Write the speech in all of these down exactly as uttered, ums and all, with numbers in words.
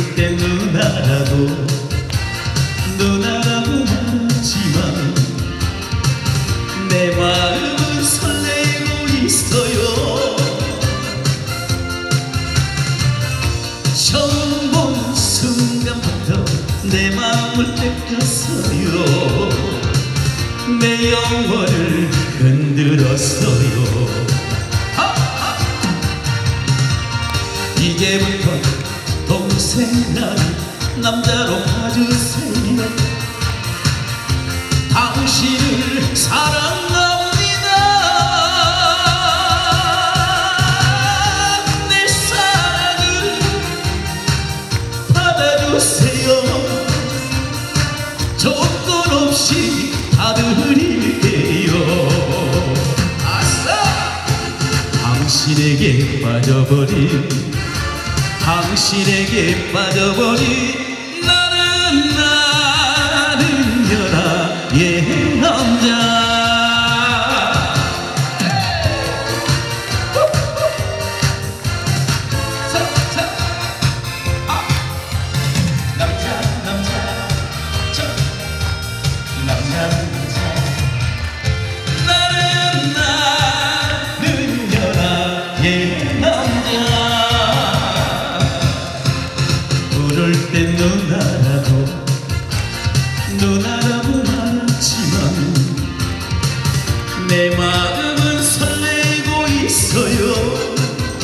때 누나라고 누나라고 하지만 내 마음은 설레고 있어요. 처음 본 순간부터 내 마음을 뺏겼어요. 내 영혼을 흔들었어요. 이제부터 동생이라는 남자로 봐주세요. 당신을 사랑합니다. 내 사랑을 받아주세요. 조건 없이 다 드릴게요. 아싸! 당신에게 빠져버린 당신에게 빠져버린 나는 나는 연하의 남자. 남자 남자 남자 남자 나는 나는 연하의 남자. 그럴 때 누나라고 누나라고 말하지만 내 마음은 설레고 있어요.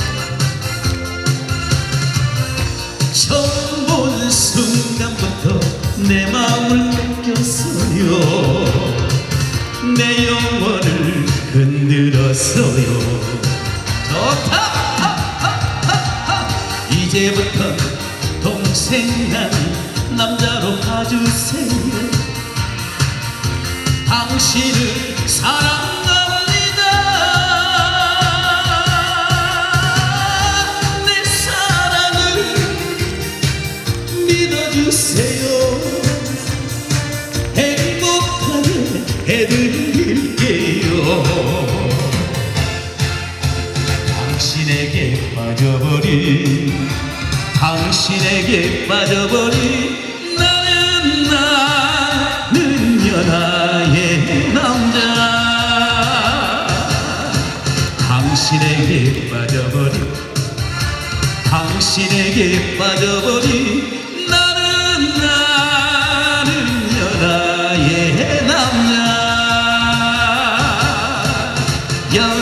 처음 본 순간부터 내 마음을 뺏겼어요. 내 영혼을 흔들었어요. 좋다! 이제부터 동생이라는 남자로 봐주세요. 당신을 사랑합니다. 내 사랑을 믿어주세요. 행복하게 해드릴게요. 당신에게 빠져버린 당신에게 빠져버린 나는 나는 연하의 남자. 당신에게 빠져버린 당신에게 빠져버린 나는 나는 연하의 남자.